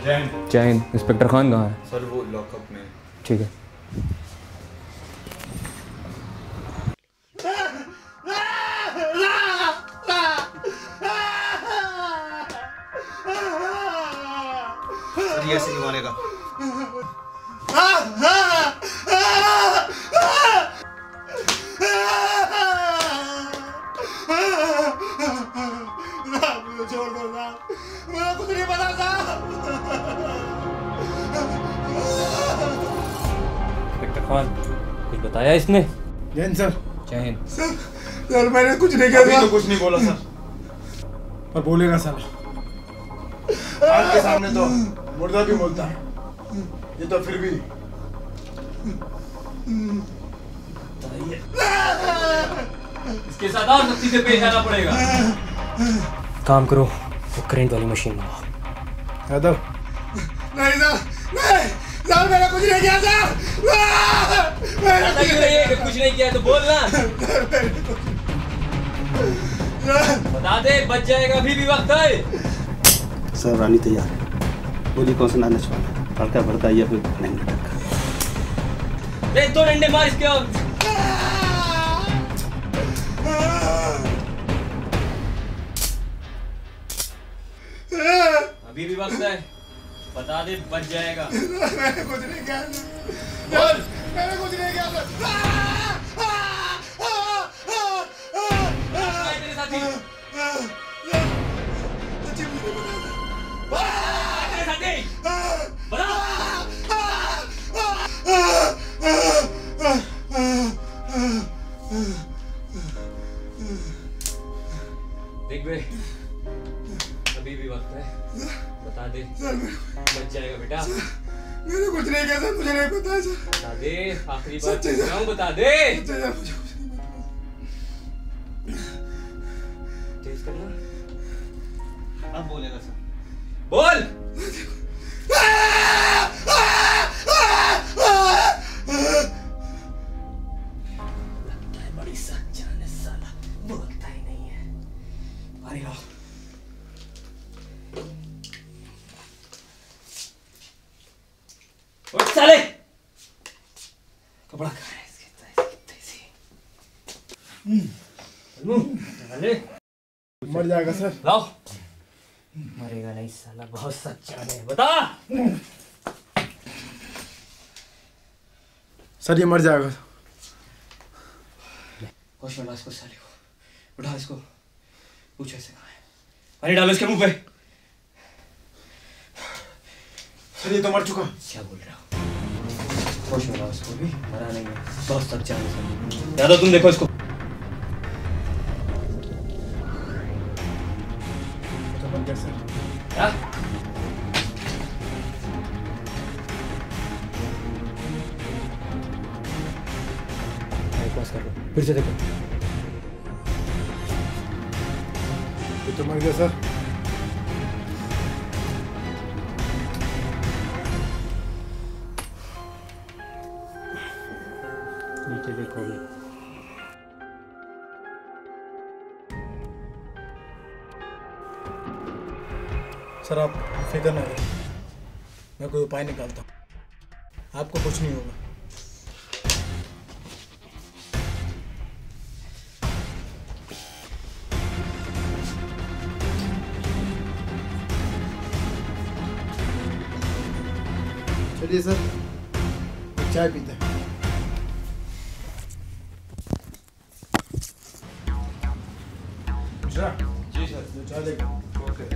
जय हिंद। इंस्पेक्टर खान कहाँ है? सर वो लॉकअप में। ठीक है। सर ये ऐसे नहीं मारेगा। छोड़ दो ना, मुझे कुछ नहीं पता था। इंस्पेक्टर खान कुछ बताया इसने? जय हिंद सर। जय हिंद। सर मैंने कुछ नहीं किया। तो कुछ नहीं बोला सर। पर बोलेगा साला। आपके सामने तो मुर्दा भी बोलता है, ये तो फिर भी इसके साथ और सख्ती से पेश आना पड़ेगा। काम करो, वो करंट वाली मशीन मंगाओ। यादव। नहीं सर, नहीं सर, मैंने कुछ नहीं किया सर। कुछ नहीं किया तो बोलना। बता दे, बच जाएगा, अभी भी वक्त है। सर रानी तैयार है, बोली कौन सा नाना छुपाना, हल्का भड़का या फिर नहीं टक्का। देख दो डंडे मार इसके और। अभी भी वक्त है, बता दे, बच जाएगा। मैंने कुछ नहीं किया। बोल। मैंने कुछ नहीं किया सर। तेरे साथी। देख बे, अभी भी वक्त है, बता दे, बच जाएगा बेटा। मैंने कुछ नहीं किया सर, मुझे नहीं पता सर। बता दे, आखिरी बार पूछ रहा हूँ, बता दे। तेज करना। अब बोलेगा सर। बोल। लगता है बड़ी सच्चा है साला, बोलता ही नहीं है। अरे लो। उठ साले। कपड़ा कहाँ है इसके? मर जाएगा सर। लाओ। मरेगा नहीं साला, बहुत सच्चा है, बता। सर ये मर जाएगा। होश में ला इसको साले को, उठा इसको, पूछ ऐसे कहाँ है, पानी डालो इसके मुंह पे। सर ये तो मर चुका। क्या बोल रहा हो? होश में ला इसको, भी मरा नहीं है, बहुत सच्चा है। यादव तुम देखो इसको। तो मर गया सर। क्या? कर लो, फिर से देखो। ये तो मर गया सर। नीचे देखोगे। सर आप फिक्र न करें, मैं कोई उपाय निकालता हूँ, आपको कुछ नहीं होगा। चलिए सर, चाय पीते हैं। जी सर। चाय लेकर। ओके।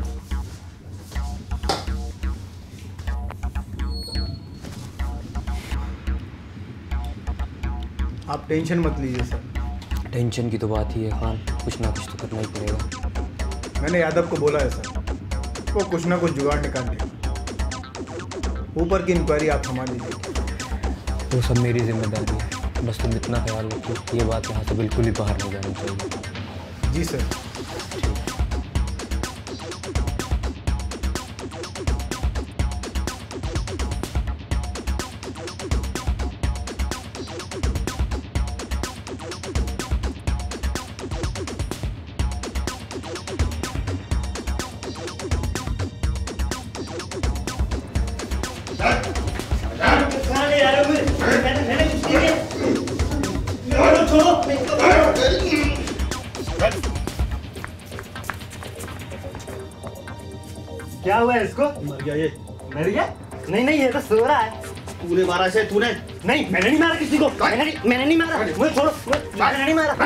आप टेंशन मत लीजिए सर। टेंशन की तो बात ही है खान, कुछ ना कुछ तो करना ही पड़ेगा। मैंने यादव को बोला है सर, वो कुछ ना कुछ जुगाड़ निकाल लेगा। ऊपर की इंक्वायरी आप संभाल लीजिए। वो सब मेरी जिम्मेदारी है, बस तुम इतना ख्याल रखो, ये बात यहाँ से बिल्कुल ही बाहर नहीं जानी चाहिए। जी सर। क्या हुआ है इसको? मर गया ये। मर गया? नहीं नहीं, ये तो सो रहा है। तूने मारा इसे? तूने? नहीं, मैंने नहीं मारा किसी को। मैंने नहीं मारा। मुझे छोड़ो। मैंने नहीं मारा।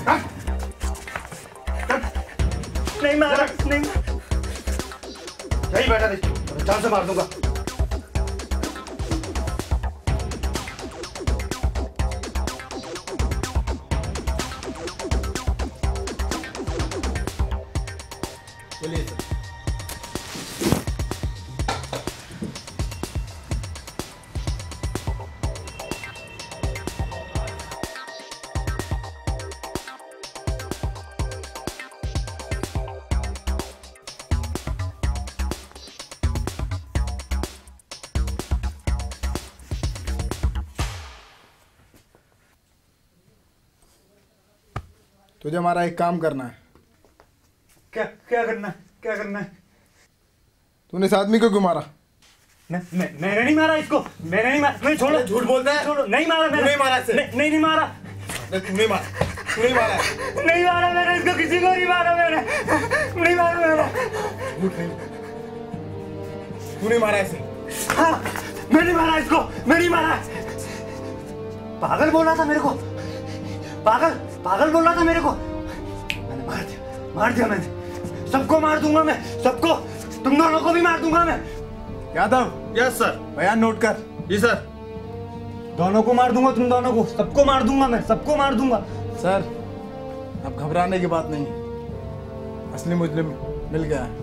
नहीं मारा, नहीं। यही बैठा रही, जान से मार दूंगा। बोलिए सर। तुझे हमारा एक काम करना है। क्या क्या करना है? क्या करना है? तूने इस आदमी को क्यों मारा? मैंने नहीं मारा इसको। मैंने नहीं मारा। छोड़ो। झूठ बोलता है। छोड़ो। नहीं मारा मैंने। नहीं मारा इसे। नहीं मारा। तूने मारा। तूने मारा। नहीं मारा मैंने इसको, किसी को नहीं मारा मैंने। नहीं मारा मैंने। तूने मारा इसे। हाँ, मैं नहीं मारा इसको। मैं नहीं मारा। पागल बोल रहा था मेरे को। पागल बोल रहा था मेरे को। मैंने मार दिया मैंने। सबको मार दूंगा मैं, सबको। तुम दोनों को भी मार दूंगा मैं। यादव। Yes sir. बयान नोट कर। जी सर। दोनों को मार दूंगा, तुम दोनों को। सबको मार दूंगा मैं, सबको मार दूंगा। सर, अब घबराने की बात नहीं है। असली मुजरिम मिल गया है।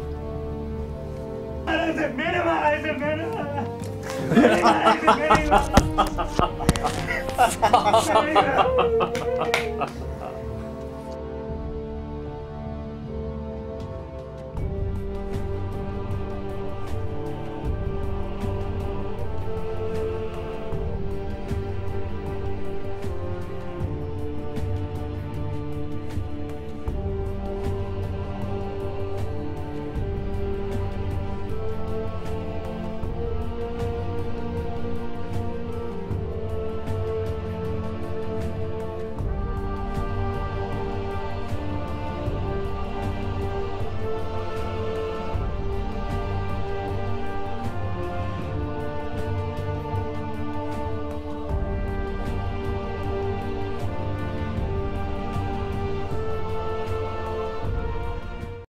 मैंने मारा इसे, मैंने मारा। मैंने मारा।